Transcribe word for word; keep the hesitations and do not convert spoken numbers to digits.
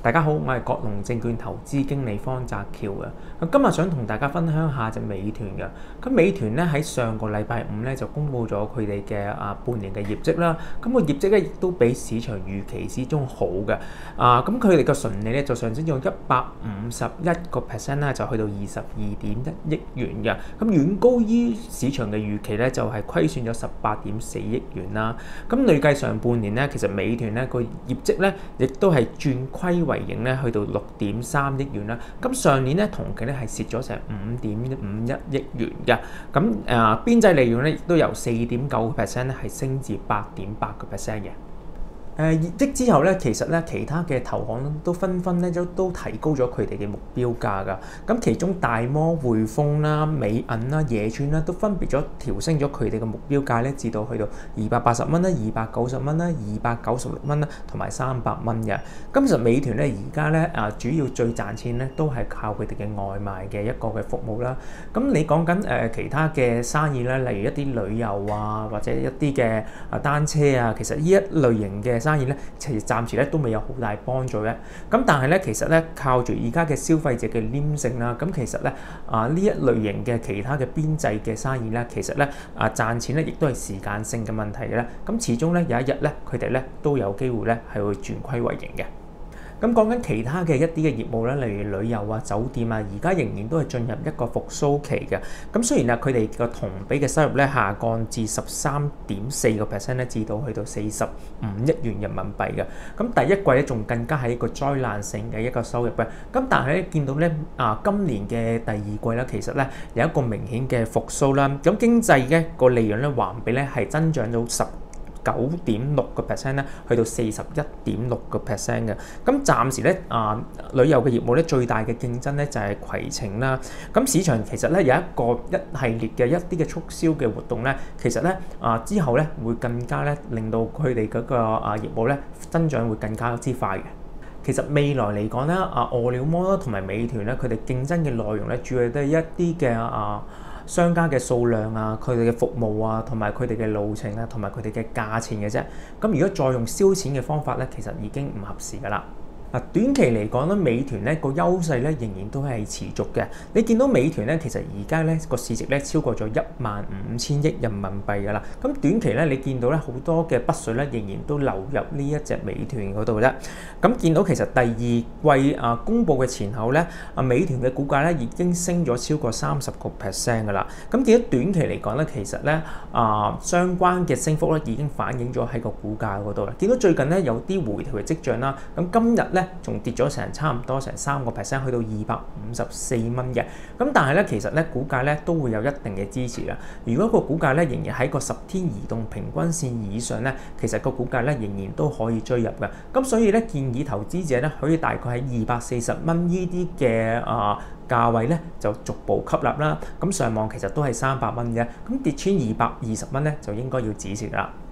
大家好，我係國龍證券投資經理方澤橋嘅。咁今日想同大家分享下隻美團嘅。咁美團咧喺上個禮拜五咧就公布咗佢哋嘅啊半年嘅業績啦。咁個業績咧亦都比市場預期之中好嘅。啊，咁佢哋嘅純利咧就上升咗一百五十一個 percent 啦，就去到二十二點一億元嘅。咁遠高於市場嘅預期咧，就係虧損咗十八點四億元啦。咁累計上半年咧，其實美團咧個業績咧亦都係轉虧為盈咧，去到六點三億元啦。咁上年咧同期咧係蝕咗成五點五一億元嘅。咁誒邊際利潤咧亦都由四點九個 percent 咧係升至八點八個 percent 嘅。誒業績之後咧，其實咧其他嘅投行都紛紛咧都都提高咗佢哋嘅目標價㗎。咁其中大摩、匯豐啦、美銀啦、野村啦，都分別咗調升咗佢哋嘅目標價咧，至到去到二百八十蚊啦、二百九十蚊啦、二百九十六蚊啦，同埋三百蚊嘅。咁其實美團咧而家咧啊，主要最賺錢咧都係靠佢哋嘅外賣嘅一個嘅服務啦。咁你講緊誒其他嘅生意咧，例如一啲旅遊啊，或者一啲嘅啊單車啊，其實呢一類型嘅生意咧，其實暫時咧都未有好大幫助嘅。咁但係咧，其實咧靠住而家嘅消費者嘅黏性啦，咁其實咧啊呢一類型嘅其他嘅邊際嘅生意咧，其實咧啊賺錢咧亦都係時間性嘅問題嘅咧。咁始終咧有一日咧，佢哋咧都有機會咧係會轉虧為盈嘅。咁講緊其他嘅一啲嘅業務咧，例如旅遊啊、酒店啊，而家仍然都係進入一個復甦期嘅。咁雖然啊，佢哋個同比嘅收入咧下降至十三點四個 percent 咧，至到去到四十五億元人民幣嘅。咁第一季咧仲更加係一個災難性嘅一個收入嘅。咁但係咧見到咧啊，今年嘅第二季咧，其實咧有一個明顯嘅復甦啦。咁經濟嘅個利潤咧環比咧係增長到十九點六個 percent 咧，去到四十一點六個 percent 嘅。咁暫時咧啊，旅遊嘅業務咧最大嘅競爭咧就係攜程啦。咁市場其實咧有一個一系列嘅一啲嘅促銷嘅活動咧，其實咧啊之後咧會更加咧令到佢哋嗰個啊業務咧增長會更加之快嘅。其實未來嚟講咧，啊餓了麼啦同埋美團咧，佢哋競爭嘅內容咧，主要都係一啲嘅啊商家嘅數量啊，佢哋嘅服務啊，同埋佢哋嘅路程啊，同埋佢哋嘅價錢嘅啫。咁如果再用燒錢嘅方法咧，其實已經唔合時㗎啦。嗱，短期嚟講咧，美團咧個優勢咧仍然都係持續嘅。你見到美團咧，其實而家咧個市值咧超過咗一萬五千億人民幣㗎啦。咁短期咧，你見到咧好多嘅北水咧仍然都流入呢一隻美團嗰度啫。咁見到其實第二季啊公佈嘅前後咧，啊美團嘅股價咧已經升咗超過三十個 percent 㗎啦。咁見到短期嚟講咧，其實咧啊相關嘅升幅咧已經反映咗喺個股價嗰度啦。見到最近咧有啲回調嘅跡象啦。咁今日咧仲跌咗成差唔多成三個 percent，去到二百五十四蚊嘅。咁但係咧，其實咧股價咧都會有一定嘅支持嘅。如果個股價咧仍然喺個十天移動平均線以上咧，其實個股價咧仍然都可以追入嘅。咁所以咧建議投資者咧可以大概喺二百四十蚊呢啲嘅啊價位咧就逐步吸納啦。咁上網其實都係三百蚊嘅。咁跌穿二百二十蚊咧就應該要止蝕啦。